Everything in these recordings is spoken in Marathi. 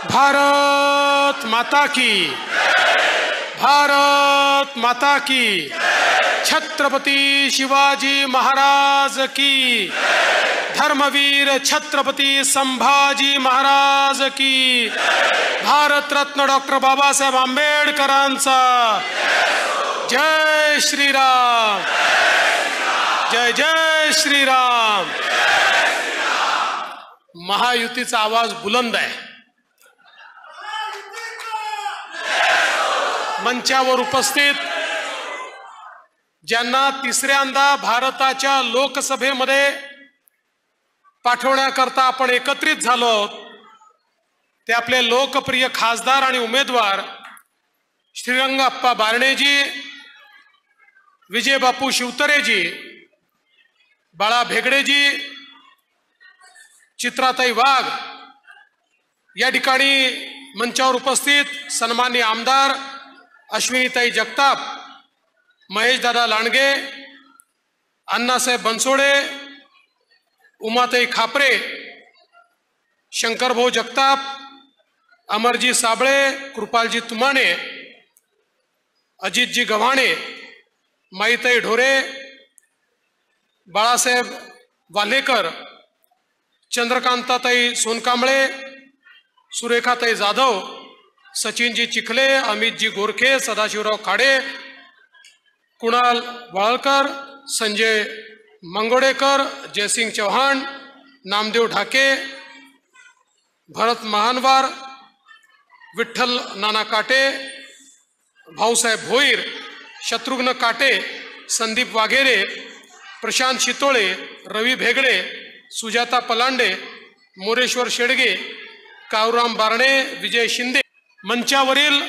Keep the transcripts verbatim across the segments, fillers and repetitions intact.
भारत माता की, भारत माता की, छत्रपती शिवाजी महाराज की, धर्मवीर छत्रपती संभाजी महाराज की, भारत रत्न डॉक्टर बाबासाहेब आंबेडकरांचा जय श्रीराम, जय जय श्रीराम। महायुतीचा आवाज बुलंद आहे। मंचावर उपस्थित ज्यांना तिसऱ्यांदा भारताच्या लोकसभेमध्ये पाठवण्याकरता आपण एकत्रित झालो आहोत ते आपले लोकप्रिय खासदार आणि उमेदवार श्रीरंगाप्पा बारणेजी, विजय बापू शिवतरेजी, बाळा भेगडेजी, चित्राताई वाघ, या ठिकाणी मंचावर उपस्थित सन्माननीय आमदार अश्विनीताई जगताप, महेशदादा लांडगे, अण्णासाहेब बनसोडे, उमाताई खापरे, शंकरभाऊ जगताप, अमरजी साबळे, कृपालजी तुमाने, अजितजी गव्हाणे, माईताई ढोरे, बाळासाहेब वाल्हेकर, चंद्रकांताताई सोनकांबळे, सुरेखाताई जाधव, सचिनजी चिखले, अमितजी गोरखे, सदाशिवराव खाडे, कुणाल वाळकर, संजय मंगोडेकर, जयसिंग चौहान, नामदेव ढाके, भरत महानवार, विठ्ठल नाना काटे, भाऊसाहेब भोईर, शत्रुघ्न काटे, संदीप वाघेरे, प्रशांत शितोळे, रवी भेगडे, सुजाता पलांडे, मोरेश्वर शेडगे, काळूराम बारणे, विजय शिंदे। मंचावरील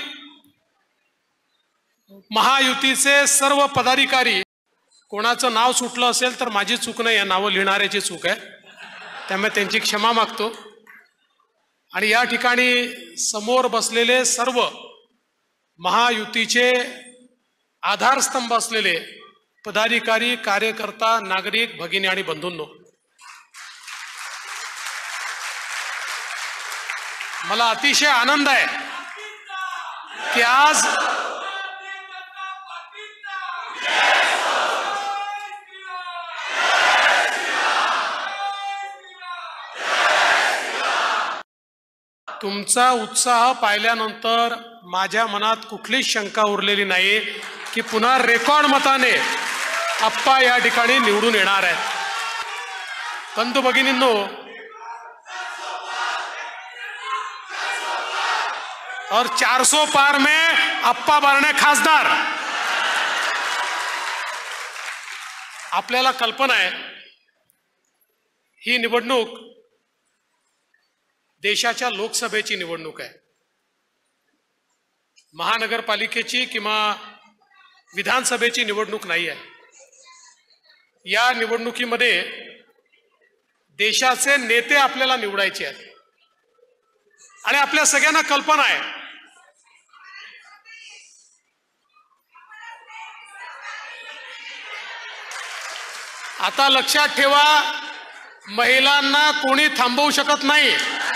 महायुतीचे सर्व पदाधिकारी, कोणाचं नाव सुटलं असेल तर माझी चूक नाही, या नावं लिहिणाऱ्याची चूक आहे, त्यामुळे त्यांची क्षमा मागतो। आणि या ठिकाणी समोर बसलेले सर्व महायुतीचे आधारस्तंभ असलेले पदाधिकारी, कार्यकर्ता, नागरिक, भगिनी आणि बंधूंनो, मला अतिशय आनंद आहे की आज तुमचा उत्साह पाहिल्यानंतर माझ्या मनात कुठलीच शंका उरलेली नाही की पुन्हा रेकॉर्ड मताने आप्पा या ठिकाणी निवडून येणार आहेत। बंधू भगिनींनो, और चार सौ पार में अप्पा बारणे खासदार। आपल्याला कल्पना आहे ही निवडणूक देशाच्या लोकसभेची निवडणूक आहे, महानगरपालिकेची किंवा विधानसभेची निवडणूक नाही आहे। या निवडणुकीमध्ये देशाचे नेते आपल्याला निवडायचे आहेत आणि आपल्या सगळ्यांना कल्पना आहे आता लक्षात ठेवा, महिलांना कोणी थांबवू शकत नाही।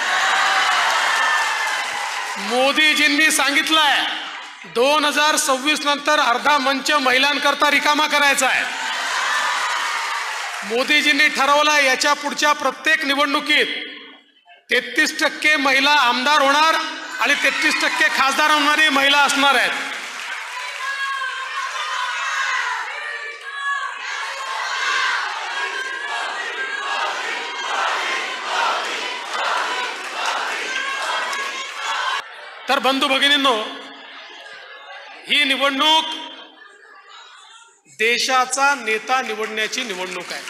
मोदीजींनी सांगितलंय दोन हजार सव्वीस नंतर अर्धा मंच महिलांकरता रिकामा करायचा आहे। मोदीजींनी ठरवलं याच्या पुढच्या प्रत्येक निवडणुकीत तेहतीस टक्के महिला आमदार होणार आणि तेहतीस टक्के खासदार होणारी महिला असणार आहेत। तर बंधू भगिनींनो, ही निवडणूक देशाचा नेता निवडण्याची निवडणूक आहे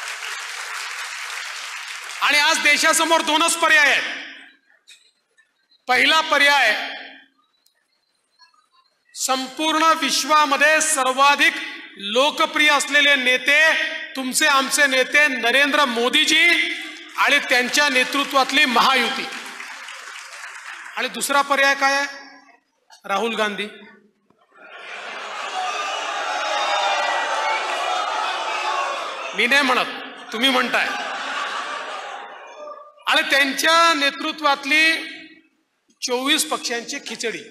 आणि आज देशासमोर दोनच पर्याय आहेत। पहिला पर्याय, संपूर्ण विश्वामध्ये सर्वाधिक लोकप्रिय असलेले नेते, तुमचे आमचे नेते नरेंद्र मोदीजी आणि त्यांच्या नेतृत्वातली महायुती। आणि दुसरा पर्याय काय आहे? राहुल गांधी। मी नाही म्हणत, तुम्ही म्हणताय। आणि त्यांच्या नेतृत्वातली चोवीस पक्षांची खिचडी.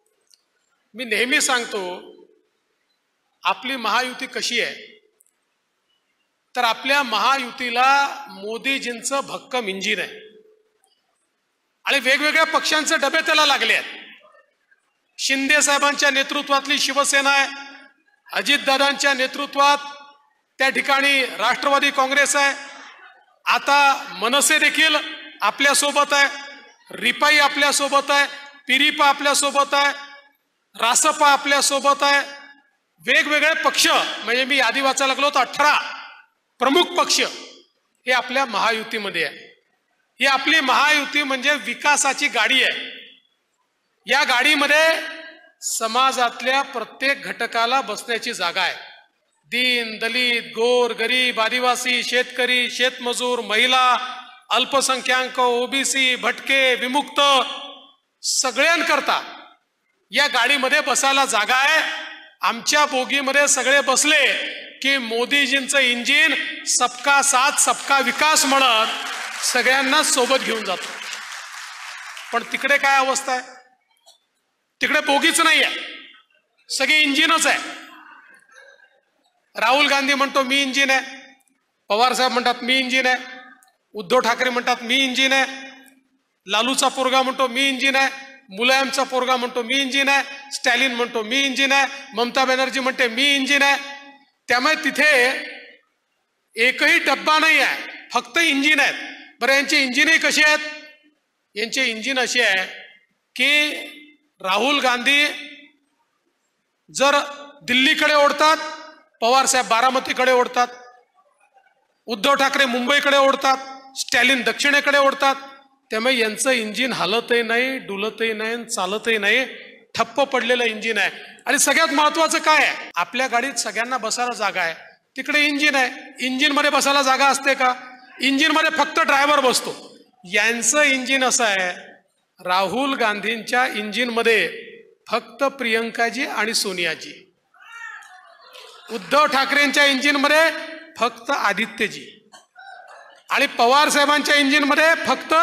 मी नेहमी सांगतो आपली महायुती कशी आहे, तर आपल्या महायुतीला मोदीजींचं भक्कम इंजिन आहे आणि वेगवेगळ्या पक्षांचे डबे त्याला लागले आहेत. शिंदे साहेबांच्या नेतृत्वातली शिवसेना आहे, अजितदादांच्या नेतृत्वात त्या ठिकाणी राष्ट्रवादी काँग्रेस आहे, आता मनसे देखील आपल्या सोबत आहे, रिपाई आपल्या सोबत आहे, पिरिपा आपल्या सोबत आहे, रासपा आपल्या सोबत आहे. वेगवेगळे पक्ष म्हणजे मी यादी वाचायला लागलो तर अठरा प्रमुख पक्ष हे आपल्या महायुतीमध्ये आहे. ही आपली महायुती म्हणजे विकासाची गाडी आहे. या गाडीमध्ये समाजातल्या प्रत्येक घटकाला बसण्याची जागा आहे. दीन दलित गोर गरीब आदिवासी शेतकरी शेतमजूर महिला अल्पसंख्याक ओबीसी भटके विमुक्त सगळ्यांकरता या गाडीमध्ये बसायला जागा आहे. आमच्या बोगीमध्ये सगळे बसले की मोदीजींचं इंजिन सबका साथ सबका विकास म्हणत सगळ्यांना सोबत घेऊन जातो. पण तिकडे काय अवस्था आहे, तिकडे बोगीच नाही आहे, सगळे इंजिनच आहे. राहुल गांधी म्हणतो मी इंजिन आहे, पवार साहेब म्हणतात मी इंजिन आहे, उद्धव ठाकरे म्हणतात मी इंजिन आहे, लालूचा पोरगा म्हणतो मी इंजिन आहे, मुलायमचा पोरगा म्हणतो मी इंजिन आहे, स्टॅलिन म्हणतो मी इंजिन आहे, ममता बॅनर्जी म्हणते मी इंजिन आहे. त्यामुळे तिथे एकही डब्बा नाही आहे, फक्त इंजिन आहेत. बरं यांची इंजिनही कशी आहेत, यांचे इंजिन अशी आहे की राहुल गांधी जर दिल्लीकडे ओढतात, पवार साहेब बारामतीकडे ओढतात, उद्धव ठाकरे मुंबईकडे ओढतात, स्टॅलिन दक्षिणेकडे ओढतात. त्यामुळे यांचं इंजिन हलतही नाही, डुलतही नाही, चालतही नाही, ठप्प पडलेलं इंजिन आहे. आणि सगळ्यात महत्वाचं काय आहे, आपल्या गाडीत सगळ्यांना बसायला जागा आहे, तिकडे इंजिन आहे. इंजिन मध्ये बसायला जागा असते का, इंजिन मध्ये फक्त ड्रायव्हर बसतो. यांचं इंजिन असं आहे, राहुल गांधींच्या इंजिन मध्ये फक्त प्रियंकाजी आणि सोनियाजी, उद्धव ठाकरेंच्या इंजिन मध्ये फक्त आदित्यजी आणि पवार साहेबांच्या इंजिन मध्ये फक्त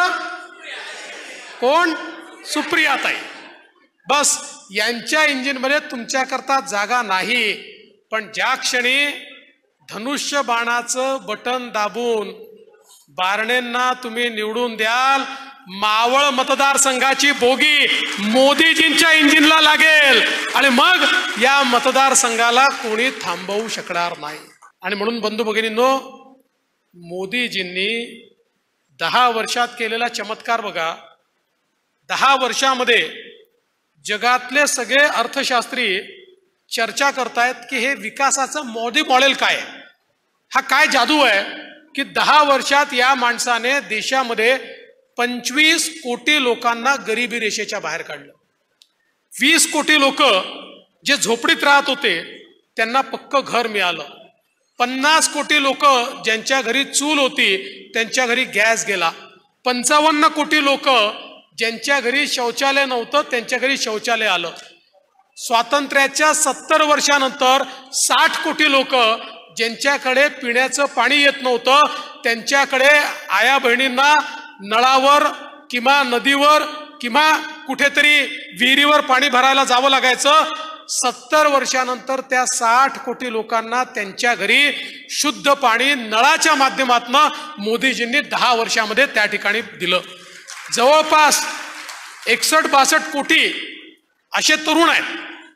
कोण, सुप्रियाताई. बस यांच्या इंजिन मध्ये तुमच्याकरता जागा नाही. पण ज्या क्षणी धनुष्य बाणाचं बटन दाबून बारणेंना तुम्ही निवडून द्याल, मावळ मतदारसंघाची बोगी मोदीजींच्या इंजिनला लागेल आणि मग या मतदारसंघाला कोणी थांबवू शकणार नाही. आणि म्हणून बंधू भगिनींनो, मोदीजींनी दहा वर्षात केलेला चमत्कार बघा. दहा वर्षामध्ये जगातले सगळे अर्थशास्त्री चर्चा करतायत की हे विकासाचं मोदी मॉडेल काय आहे, हा काय जादू आहे की दहा वर्षात या माणसाने देशामध्ये पंचवीस कोटी लोकांना गरिबी रेषेच्या बाहेर काढलं. वीस कोटी लोक जे झोपडीत राहत होते त्यांना पक्क घर मिळालं. पन्नास कोटी लोक ज्यांच्या घरी चूल होती त्यांच्या घरी गॅस गेला. पंचावन्न कोटी लोक ज्यांच्या घरी शौचालय नव्हतं त्यांच्या घरी शौचालय आलं. स्वातंत्र्याच्या सत्तर वर्षानंतर साठ कोटी लोक ज्यांच्याकडे पिण्याचं पाणी येत नव्हतं त्यांच्याकडे आया बहिणींना नळावर किंवा नदीवर किंवा कुठेतरी विहिरीवर पाणी भरायला जावं लागायचं. सत्तर वर्षानंतर त्या साठ कोटी लोकांना त्यांच्या घरी शुद्ध पाणी नळाच्या माध्यमातून मोदीजींनी दहा वर्षामध्ये त्या ठिकाणी दिलं. जवळपास एकसष्ट बासष्ट कोटी असे तरुण आहेत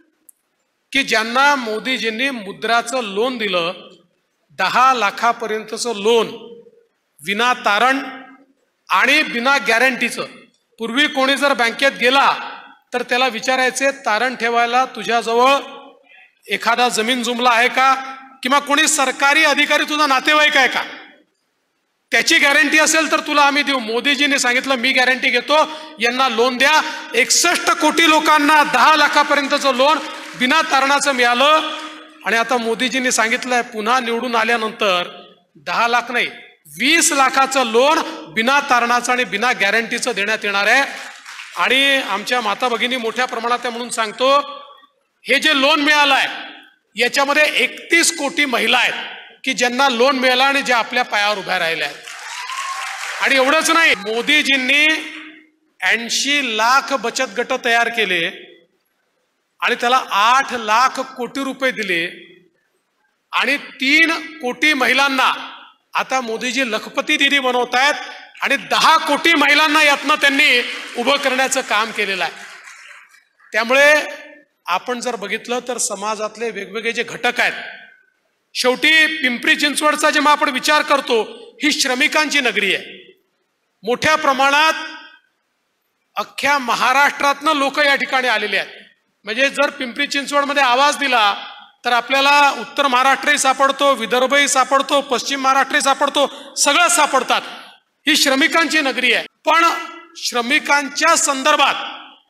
की ज्यांना मोदीजींनी मुद्राचं लोन दिलं. दहा लाखापर्यंतचं लोन विना तारण आणि बिना गॅरंटीचं. पूर्वी कोणी जर बँकेत गेला तर त्याला विचारायचे तारण ठेवायला तुझ्याजवळ एखादा जमीन जुमला आहे का, किंवा कोणी सरकारी अधिकारी तुझा नातेवाईक आहे का, त्याची गॅरंटी असेल तर तुला आम्ही देऊ. मोदीजींनी सांगितलं मी गॅरंटी घेतो, यांना लोन द्या. एकसष्ट कोटी लोकांना दहा लाखापर्यंतचं लोन बिना तारणाचं मिळालं. आणि आता मोदीजींनी सांगितलंय पुन्हा निवडून आल्यानंतर दहा लाख नाही वीस लाखाचं लोन बिना तारणाचं आणि बिना गॅरंटीचं देण्यात येणार आहे. आणि आमच्या माता भगिनी मोठ्या प्रमाणात आहे म्हणून सांगतो, हे जे लोन मिळालं आहे याच्यामध्ये एकतीस कोटी महिला आहेत की ज्यांना लोन मिळालं आणि ज्या आपल्या पायावर उभ्या राहिल्या आहेत. आणि एवढंच नाही, मोदीजींनी ऐंशी लाख बचत गट तयार केले आणि त्याला आठ लाख कोटी रुपये दिले आणि तीन कोटी महिलांना आता मोदीजी लखपती दीदी बनवत आहेत आणि दहा कोटी महिलांना यातनं त्यांनी उभं करण्याचं काम केलेलं आहे. त्यामुळे आपण जर बघितलं तर समाजातले वेगवेगळे जे घटक आहेत, शेवटी पिंपरी चिंचवडचा जेव्हा आपण विचार करतो ही श्रमिकांची नगरी आहे. मोठ्या प्रमाणात अख्ख्या महाराष्ट्रातनं लोक या ठिकाणी आलेले आहेत. म्हणजे जर पिंपरी चिंचवडमध्ये आवाज दिला तर आपल्याला उत्तर महाराष्ट्रही सापडतो, विदर्भही सापडतो, पश्चिम महाराष्ट्रही सापडतो, सगळं सापडतात. ही श्रमिकांची नगरी आहे. पण श्रमिकांच्या संदर्भात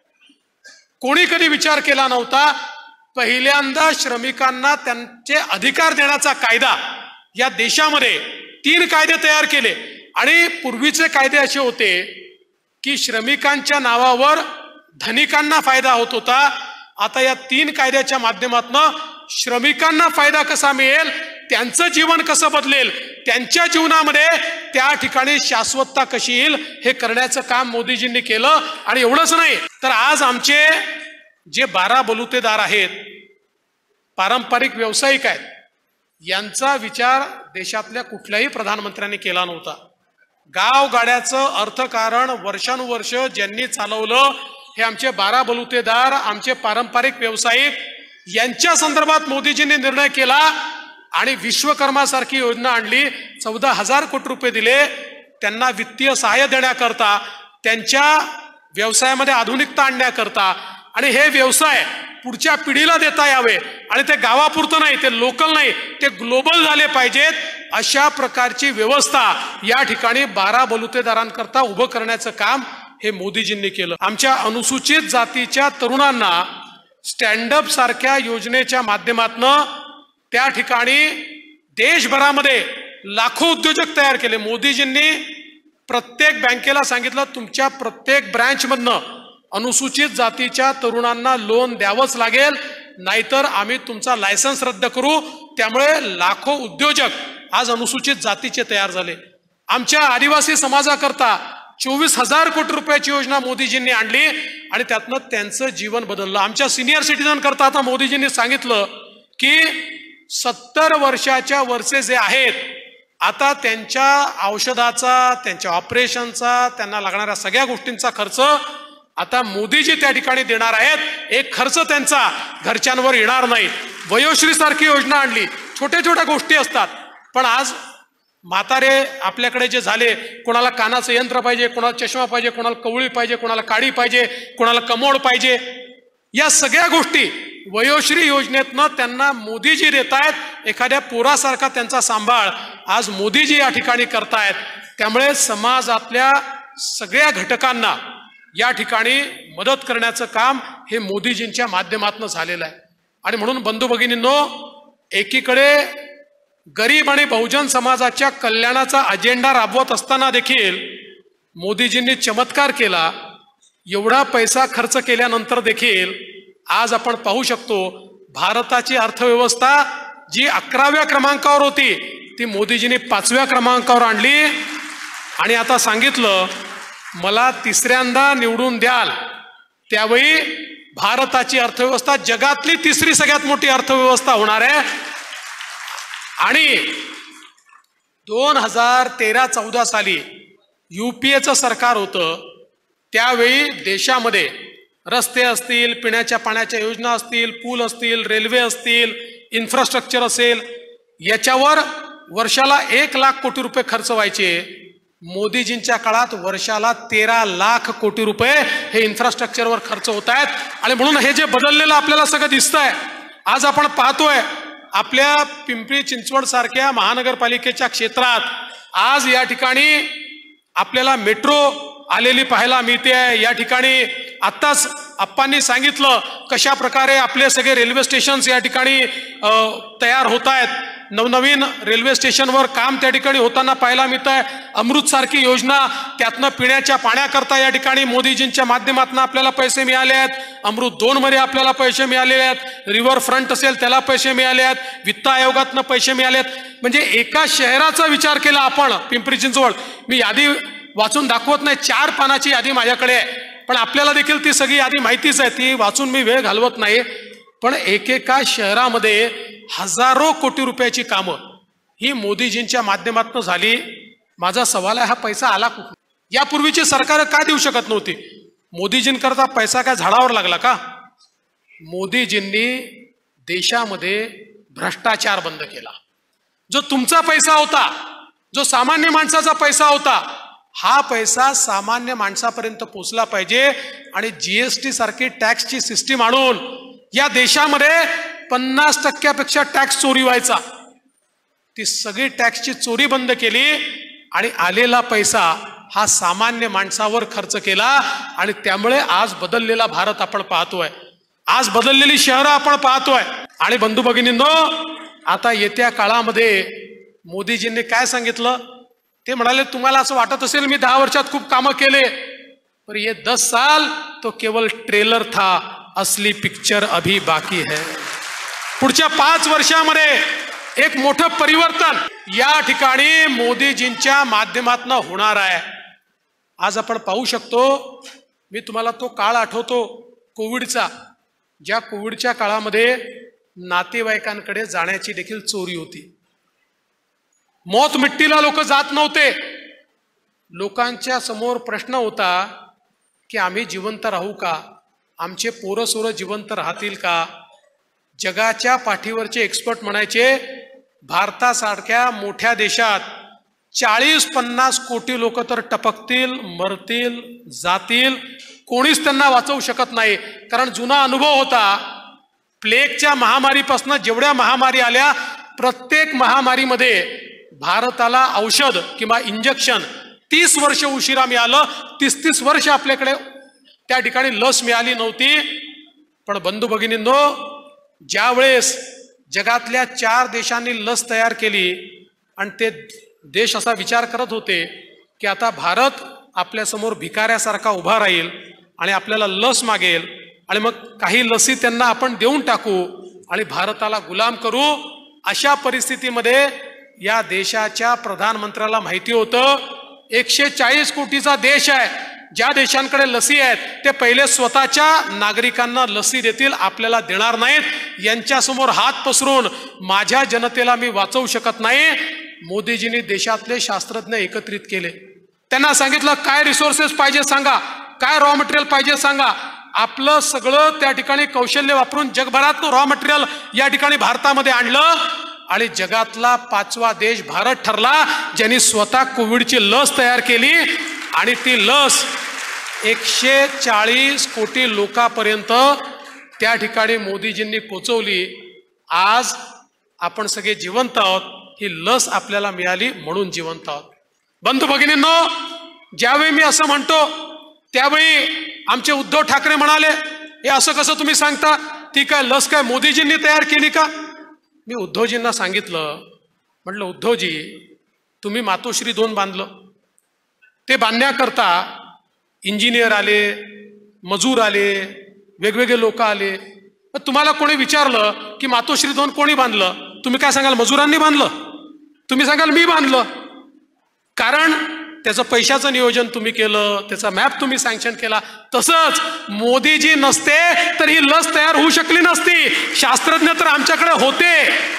कोणी कधी विचार केला नव्हता. पहिल्यांदा श्रमिकांना त्यांचे अधिकार देण्याचा कायदा या देशामध्ये तीन कायदे तयार केले आणि पूर्वीचे कायदे असे होते की श्रमिकांच्या नावावर धनिकांना फायदा होत होता. आता या तीन कायद्याच्या माध्यमातून श्रमिकांना फायदा कसा मिळेल, त्यांचं जीवन कसं बदलेल, त्यांच्या जीवनामध्ये त्या ठिकाणी शाश्वतता कशी येईल हे करण्याचं काम मोदीजींनी केलं. आणि एवढंच नाही तर आज आमचे जे बारा बलुतेदार आहेत, पारंपरिक व्यावसायिक आहेत, यांचा विचार देशातल्या कुठल्याही प्रधानमंत्र्यांनी केला नव्हता. गावगाड्याचं अर्थकारण वर्षानुवर्ष ज्यांनी चालवलं हे आमचे बारा बलुतेदार, आमचे पारंपरिक व्यावसायिक, यांच्या संदर्भात मोदीजींनी निर्णय केला आणि विश्वकर्मासारखी योजना आणली. चौदा हजार कोटी रुपये दिले त्यांना वित्तीय सहाय्य देण्याकरता, त्यांच्या व्यवसायामध्ये आधुनिकता आणण्याकरता. आणि हे व्यवसाय पुढच्या पिढीला देता यावे आणि ते गावापुरतं नाही, ते लोकल नाही, ते ग्लोबल झाले पाहिजेत. अशा प्रकारची व्यवस्था या ठिकाणी बारा बलुतेदारांकरता उभं करण्याचं काम हे मोदीजींनी केलं. आमच्या अनुसूचित जातीच्या तरुणांना स्टँडअप सारख्या योजनेच्या माध्यमातून त्या ठिकाणी देशभरामध्ये लाखो उद्योजक तयार केले. मोदीजींनी प्रत्येक बँकेला सांगितलं तुमच्या प्रत्येक ब्रँचमधनं अनुसूचित जातीच्या तरुणांना लोन द्यावंच लागेल, नाहीतर आम्ही तुमचा लायसन्स रद्द करू. त्यामुळे लाखो उद्योजक आज अनुसूचित जातीचे तयार झाले. आमच्या आदिवासी समाजाकरता चोवीस हजार कोटी रुपयाची योजना मोदीजींनी आणली आणि त्यातनं त्यांचं जीवन बदललं. आमच्या सिनियर सिटीजन करता आता मोदीजींनी सांगितलं की सत्तर वर्षाच्या वरचे जे आहेत आता त्यांच्या औषधाचा, त्यांच्या ऑपरेशनचा, त्यांना लागणाऱ्या सगळ्या गोष्टींचा खर्च आता मोदीजी त्या ठिकाणी देणार आहेत. एक खर्च त्यांचा घरच्यांवर येणार नाही. वयोश्री सारखी योजना आणली. छोट्या छोट्या गोष्टी असतात, पण आज म्हातारे आपल्याकडे जे झाले, कोणाला कानाचं यंत्र पाहिजे, कोणाला चष्मा पाहिजे, कोणाला कवळी पाहिजे, कोणाला काडी पाहिजे, कोणाला कमोड पाहिजे, या सगळ्या गोष्टी वयोश्री योजनेतनं त्यांना मोदीजी देत आहेत. एखाद्या पोरासारखा त्यांचा सांभाळ आज मोदीजी या ठिकाणी करतायत. त्यामुळे समाजातल्या सगळ्या घटकांना या ठिकाणी मदत करण्याचं काम हे मोदीजींच्या माध्यमातून झालेलं आहे. आणि म्हणून बंधू भगिनींनो, एकीकडे गरीब आणि बहुजन समाजाच्या कल्याणाचा अजेंडा राबवत असताना देखील मोदीजींनी चमत्कार केला. एवढा पैसा खर्च केल्यानंतर देखील आज आपण पाहू शकतो भारताची अर्थव्यवस्था जी अकराव्या क्रमांकावर होती ती मोदीजींनी पाचव्या क्रमांकावर आणली. आणि आता सांगितलं मला तिसऱ्यांदा निवडून द्याल त्यावेळी भारताची अर्थव्यवस्था जगातली तिसरी सगळ्यात मोठी अर्थव्यवस्था होणार आहे. आणि दोन हजार तेरा चौदा साली युपीएचं सरकार होतं, त्यावेळी देशामध्ये रस्ते असतील, पिण्याच्या पाण्याच्या योजना असतील, पूल असतील, रेल्वे असतील, इन्फ्रास्ट्रक्चर असेल, याच्यावर वर्षाला एक लाख कोटी रुपये खर्च व्हायचे. मोदीजींच्या काळात वर्षाला तेरा लाख कोटी रुपये हे इन्फ्रास्ट्रक्चरवर खर्च होत आहेत. आणि म्हणून हे जे बदललेलं आपल्याला सगळं दिसतंय, आज आपण पाहतोय आपल्या पिंपरी चिंचवड सारख्या महानगरपालिकेच्या क्षेत्रात आज या ठिकाणी आपल्याला मेट्रो आलेली पाहायला मिळते आहे. या ठिकाणी आत्ताच आप्पांनी सांगितलं कशा प्रकारे आपले सगळे रेल्वे स्टेशन्स या ठिकाणी तयार होत आहेत. नवनवीन रेल्वे स्टेशनवर काम त्या ठिकाणी होताना पाहायला मिळत आहे. अमृत सारखी योजना, त्यातनं पिण्याच्या पाण्याकरता या ठिकाणी मोदीजींच्या माध्यमातून आपल्याला पैसे मिळाले आहेत. अमृत दोन मध्ये आपल्याला पैसे मिळालेले आहेत. रिव्हर फ्रंट असेल त्याला पैसे मिळाले आहेत. वित्त आयोगातनं पैसे मिळाले आहेत. म्हणजे एका शहराचा विचार केला आपण पिंपरी चिंचवड. मी यादी वाचून दाखवत नाही, चार पानाची यादी माझ्याकडे आहे, पण आपल्याला देखील ती सगळी यादी माहितीच आहे, ती वाचून मी वेळ घालवत नाही. पण एकेका शहरामध्ये हजारो कोटी रुपयाची कामं ही मोदीजींच्या माध्यमातून झाली. माझा सवाल आहे, हा पैसा आला कुठून? यापूर्वीची सरकार का देऊ शकत नव्हती? मोदीजींकरता पैसा काय झाडावर लागला का? मोदीजींनी देशामध्ये भ्रष्टाचार बंद केला. जो तुमचा पैसा होता, जो सामान्य माणसाचा पैसा होता, हा पैसा सामान्य माणसापर्यंत पोहोचला पाहिजे. आणि जीएसटी सारखी टॅक्सची सिस्टीम आणून या देशामध्ये पन्नास टक्क्यापेक्षा टॅक्स चोरी व्हायचा, ती सगळी टॅक्सची चोरी बंद केली आणि आलेला पैसा हा सामान्य माणसावर खर्च केला. आणि त्यामुळे आज बदललेला भारत आपण पाहतोय, आज बदललेली शहरं आपण पाहतोय. आणि बंधू भगिनींनो, आता येत्या काळामध्ये मोदीजींनी काय सांगितलं? ते म्हणाले, तुम्हाला असं वाटत असेल मी दहा वर्षात खूप कामं केले, पर ये दस साल तो केवल ट्रेलर था, असली पिक्चर अभी बाकी है. पुढच्या पाच वर्षामध्ये एक मोठं परिवर्तन या ठिकाणी मोदीजींच्या माध्यमातून होणार आहे. आज आपण पाहू शकतो, मी तुम्हाला तो काळ आठवतो कोविडचा, ज्या कोविडच्या काळामध्ये नातेवाईकांकडे जाण्याची देखील चोरी होती. मौत मिट्टीला लोक जात नव्हते. लोकांच्या समोर प्रश्न होता की आम्ही जिवंत राहू का, आमचे पोरं सोरं जिवंत राहतील का? जगाच्या पाठीवरचे एक्सपर्ट म्हणायचे, भारतासारख्या मोठ्या देशात चाळीस पन्नास कोटी लोक तर टपकतील, मरतील, जातील, कोणीच त्यांना वाचवू शकत नाही. कारण जुना अनुभव होता, प्लेगच्या महामारीपासून जेवढ्या महामारी आल्या, प्रत्येक महामारीमध्ये भारताला औषध किंवा इंजेक्शन तीस वर्ष उशिरा मिळालं. तीस तीस वर्ष आपल्याकडे त्या ठिकाणी लस मिळाली नव्हती. पण बंधू भगिनींनो, ज्यावेळेस जगातल्या चार देशांनी लस तयार केली आणि ते देश असा विचार करत होते की आता भारत आपल्यासमोर भिकाऱ्यासारखा उभा राहील आणि आपल्याला लस मागेल आणि मग काही लसी त्यांना आपण देऊन टाकू आणि भारताला गुलाम करू, अशा परिस्थितीमध्ये या देशाच्या प्रधानमंत्र्याला माहिती होतं एकशे चाळीस कोटीचा देश आहे, ज्या देशांकडे लसी आहेत ते पहिले स्वतःच्या नागरिकांना लसी देतील, आपल्याला देणार नाहीत. यांच्यासमोर हात पसरून माझ्या जनतेला मी वाचवू शकत नाही. मोदीजींनी देशातले शास्त्रज्ञ एकत्रित केले, त्यांना सांगितलं काय रिसोर्सेस पाहिजे सांगा, काय रॉ मटेरियल पाहिजे सांगा. आपलं सगळं त्या ठिकाणी कौशल्य वापरून जगभरात रॉ मटेरियल या ठिकाणी भारतामध्ये आणलं आणि जगातला पाचवा देश भारत ठरला, ज्यांनी स्वतः कोविडची लस तयार केली आणि ती लस एकशे चाळीस कोटी लोकांपर्यंत त्या ठिकाणी मोदीजींनी पोचवली. आज आपण सगळे जिवंत आहोत, ही लस आपल्याला मिळाली म्हणून जिवंत आहोत. बंधू भगिनींनो, ज्यावेळी मी असं म्हणतो त्यावेळी आमचे उद्धव ठाकरे म्हणाले, हे असं कसं तुम्ही सांगता, ती काय लस काय मोदीजींनी तयार केली का? मी उद्धवजींना सांगितलं, म्हटलं उद्धवजी, तुम्ही मातोश्री दोन बांधलं, ते बांधण्याकरता इंजिनियर आले, मजूर आले, वेगवेगळे लोक आले. तुम्हाला कोणी विचारलं की मातोश्री दोन कोणी बांधलं, तुम्ही काय सांगाल? मजुरांनी बांधलं. तुम्ही सांगाल मी बांधलं. कारण त्याचं पैशाचं नियोजन तुम्ही केलं, त्याचा मॅप तुम्ही सँक्शन केला. तसंच मोदीजी नसते तर ही लस तयार होऊ शकली नसती. शास्त्रज्ञ तर आमच्याकडे होते,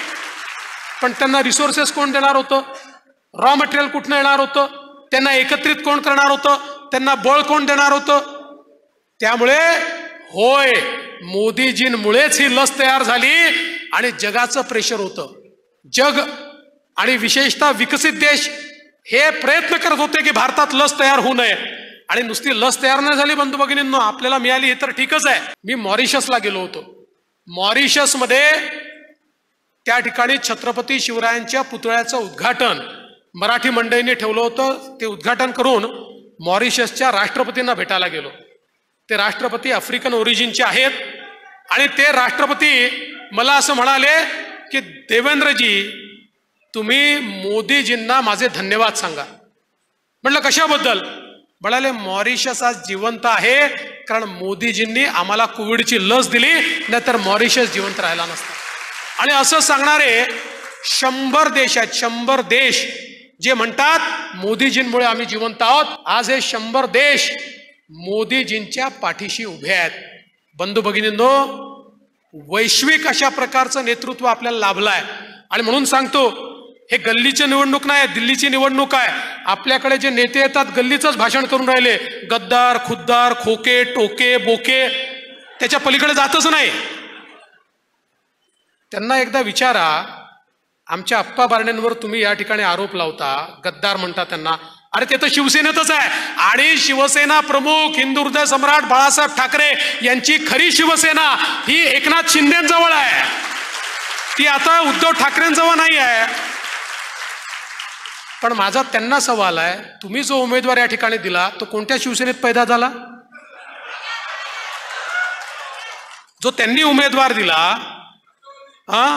पण त्यांना रिसोर्सेस कोण देणार होतं? रॉ मटेरियल कुठनं येणार होतं? त्यांना एकत्रित कोण करणार होतं? त्यांना बळ कोण देणार होतं? त्यामुळे होय, मोदीजींमुळेच ही लस तयार झाली आणि जगाचं प्रेशर होतं. जग आणि विशेषतः विकसित देश हे प्रयत्न करत होते की भारतात लस तयार होऊ नये. आणि नुसती लस तयार नाही झाली बंधू भगिनींनो, आपल्याला मिळाली हे तर ठीकच आहे. मी मॉरिशसला गेलो होतो. मॉरिशसमध्ये त्या ठिकाणी छत्रपती शिवरायांच्या पुतळ्याचं उद्घाटन मराठी मंडळींनी ठेवलं होतं. ते उद्घाटन करून मॉरिशसच्या राष्ट्रपतींना भेटायला गेलो. ते राष्ट्रपती आफ्रिकन ओरिजिनचे आहेत आणि ते राष्ट्रपती मला असं म्हणाले की देवेंद्रजी, तुम्ही मोदीजींना माझे धन्यवाद सांगा. म्हटलं कशाबद्दल? म्हणाले मॉरिशस आज जिवंत आहे कारण मोदीजींनी आम्हाला कोविडची लस दिली, नाहीतर मॉरिशस जिवंत राहिला नसता. आणि असं सांगणारे शंभर देश आहेत. शंभर देश जे म्हणतात मोदीजींमुळे आम्ही जिवंत आहोत, आज हे शंभर देश मोदीजींच्या पाठीशी उभे आहेत. बंधू भगिनींनो, वैश्विक अशा प्रकारचं नेतृत्व आपल्याला लाभलंय. आणि म्हणून सांगतो, हे गल्लीची निवडणूक नाही, दिल्लीची निवडणूक आहे. आपल्याकडे जे नेते येतात गल्लीचंच भाषण करून राहिले, गद्दार, खुद्दार, खोके, टोके, बोके, त्याच्या पलीकडे जातच नाही. त्यांना एकदा विचारा, आमच्या अप्पा बारण्यांवर तुम्ही या ठिकाणी आरोप लावता, गद्दार म्हणता त्यांना, अरे ते तर शिवसेनेतच आहे. आणि शिवसेना प्रमुख हिंदू हृदय सम्राट बाळासाहेब ठाकरे यांची खरी शिवसेना ही एकनाथ शिंदेजवळ आहे, ती आता उद्धव ठाकरेंजवळ नाही आहे. पण माझा त्यांना सवाल आहे, तुम्ही जो उमेदवार या ठिकाणी दिला तो कोणत्या शिवसेनेत पैदा झाला? जो त्यांनी उमेदवार दिला, हा,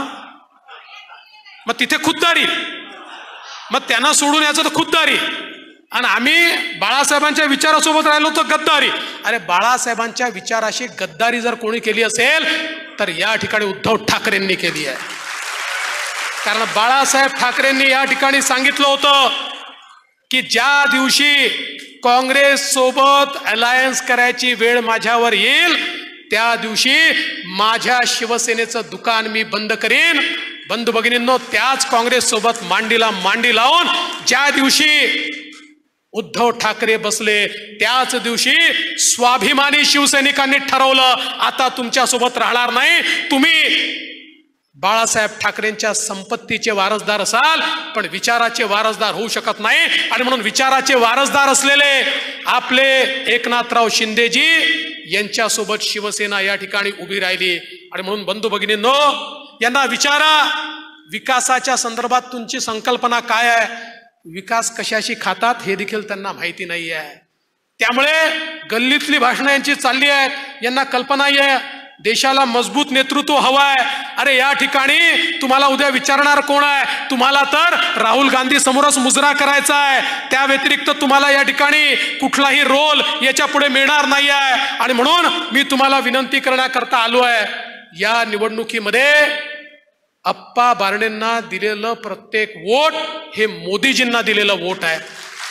मग तिथे खुद्दारी, मग त्यांना सोडून याचं तर खुद्दारी. आणि आम्ही बाळासाहेबांच्या विचारासोबत राहिलो तर गद्दारी. अरे बाळासाहेबांच्या विचाराशी गद्दारी जर कोणी केली असेल तर या ठिकाणी उद्धव ठाकरेंनी केली आहे. कारण बाळासाहेब ठाकरेंनी या ठिकाणी सांगितलं होतं की ज्या दिवशी काँग्रेस सोबत अलायन्स करायची वेळ माझ्यावर येईल त्या दिवशी माझ्या शिवसेनेचं दुकान मी बंद करीन. बंधू भगिनींनो, त्याच काँग्रेस सोबत मांडीला मांडी लावून ज्या दिवशी उद्धव ठाकरे बसले त्याच दिवशी स्वाभिमानी शिवसैनिकांनी ठरवलं, आता तुमच्या सोबत राहणार नाही. तुम्ही बाळासाहेब ठाकरेंच्या संपत्तीचे वारसदार असाल पण विचाराचे वारसदार होऊ शकत नाही. आणि म्हणून विचाराचे वारसदार असलेले आपले एकनाथराव शिंदेजी यांच्यासोबत शिवसेना या ठिकाणी उभी राहिली. आणि म्हणून बंधू भगिनींनो, यांना विचारा, विकासाच्या संदर्भात तुमची संकल्पना काय आहे? विकास कशाशी खातात हे देखील त्यांना माहिती नाही आहे. त्यामुळे गल्लीतली भाषणं यांची चालली आहेत, यांना कल्पना आहे देशाला मजबूत नेतृत्व हवं आहे. अरे या ठिकाणी तुम्हाला उद्या विचारणार कोण आहे? तुम्हाला तर राहुल गांधी समोरच मुजरा करायचा आहे, त्या व्यतिरिक्त तुम्हाला या ठिकाणी कुठलाही रोल याच्या पुढे मिळणार नाही आहे. आणि म्हणून मी तुम्हाला विनंती करण्याकरता आलो आहे, या निवडणुकीमध्ये अप्पा बारण्यांना दिलेलं प्रत्येक वोट हे मोदीजींना दिलेलं वोट आहे.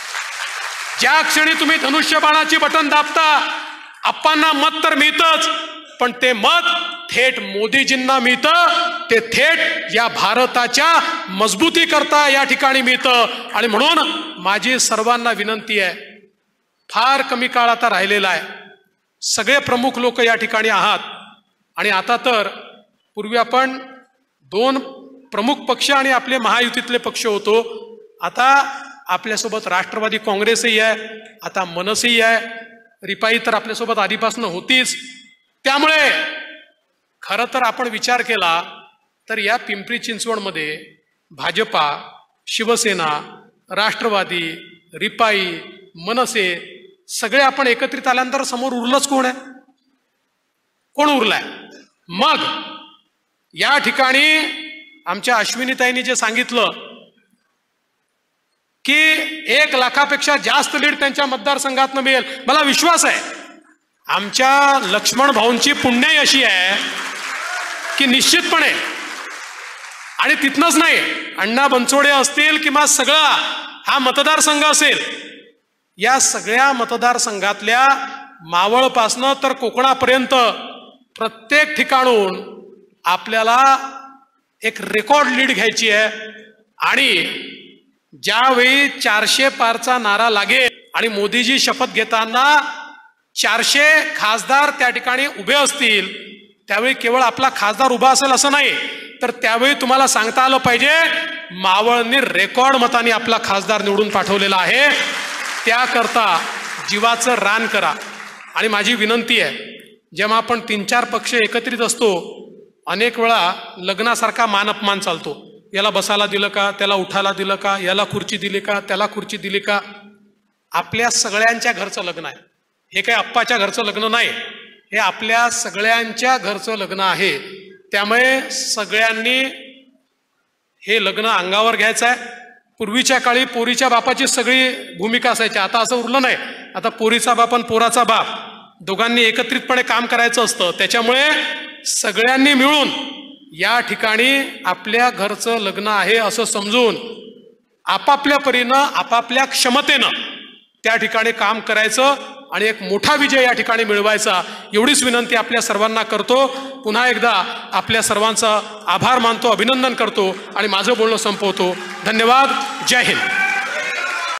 ज्या क्षणी तुम्ही धनुष्यबाणाची बटन दाबता, अप्पांना मत तर मिळतच, पण ते मत थेट मोदीजींना मिळतं, ते थेट या भारताच्या मजबूती करता या ठिकाणी मिळतं. आणि म्हणून माझी सर्वांना विनंती आहे, फार कमी काळ आता राहिलेला आहे, सगळे प्रमुख लोक या ठिकाणी आहात. आणि आता तर पूर्वी आपण दोन प्रमुख पक्ष आणि आपले महायुतीतले पक्ष होतो, आता आपल्यासोबत राष्ट्रवादी काँग्रेसही आहे, आता मनसेही आहे, रिपाई तर आपल्यासोबत आधीपासून होतीच. त्यामुळे खरं तर आपण विचार केला तर या पिंपरी चिंचवडमध्ये भाजपा, शिवसेना, राष्ट्रवादी, रिपाई, मनसे सगळे आपण एकत्रित आल्यानंतर समोर उरलंच कोण आहे? कोण उरलाय? मग या ठिकाणी आमच्या अश्विनीताईंनी जे सांगितलं की एक लाखापेक्षा जास्त लीड त्यांच्या मतदारसंघातनं मिळेल, मला विश्वास आहे. आमच्या लक्ष्मण भाऊंची पुण्याई अशी आहे की निश्चितपणे, आणि तिथनच नाही, अण्णा बनसोडे असतील किंवा सगळा हा मतदारसंघ असेल, या सगळ्या मतदारसंघातल्या मावळपासनं तर कोकणापर्यंत प्रत्येक ठिकाणून आपल्याला एक रेकॉर्ड लीड घ्यायची आहे. आणि ज्यावेळी चारशे पारचा नारा लागेल आणि मोदीजी शपथ घेताना चारशे खासदार त्या ठिकाणी उभे असतील, त्यावेळी केवळ आपला खासदार उभा असेल असं नाही, तर त्यावेळी तुम्हाला सांगता आलं पाहिजे मावळनी रेकॉर्ड मतांनी आपला खासदार निवडून पाठवलेला आहे. त्याकरता जीवाचं रान करा. आणि माझी विनंती आहे, जेव्हा आपण तीन चार पक्ष एकत्रित असतो, अनेक वेळा लग्नासारखा मान अपमान चालतो. याला बसायला दिलं का, त्याला उठायला दिलं का, याला खुर्ची दिली का, त्याला खुर्ची दिली का. आपल्या सगळ्यांच्या घरचं लग्न आहे हे, काही अप्पाच्या घरचं लग्न नाही, हे आपल्या सगळ्यांच्या घरचं लग्न आहे. त्यामुळे सगळ्यांनी हे लग्न अंगावर घ्यायचं आहे. पूर्वीच्या काळी पोरीच्या बापाची सगळी भूमिका असायची, आता असं उरलं नाही. आता पोरीचा बाप आणि पोराचा बाप दोघांनी एकत्रितपणे काम करायचं असतं. त्याच्यामुळे सगळ्यांनी मिळून या ठिकाणी आपल्या घरचं लग्न आहे असं समजून आपापल्या परीनं आपापल्या क्षमतेनं त्या ठिकाणी काम करायचं आणि एक मोठा विजय या ठिकाणी मिळवायचा, एवढीच विनंती आपल्या सर्वांना करतो. पुन्हा एकदा आपल्या सर्वांचा आभार मानतो, अभिनंदन करतो आणि माझं बोलणं संपवतो. धन्यवाद. जय हिंद.